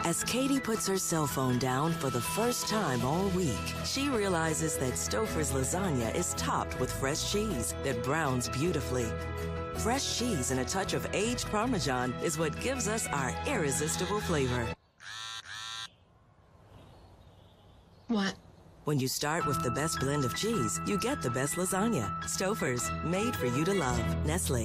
As Katie puts her cell phone down for the first time all week, she realizes that Stouffer's lasagna is topped with fresh cheese that browns beautifully. Fresh cheese and a touch of aged Parmesan is what gives us our irresistible flavor. What? When you start with the best blend of cheese, you get the best lasagna. Stouffer's, made for you to love. Nestle.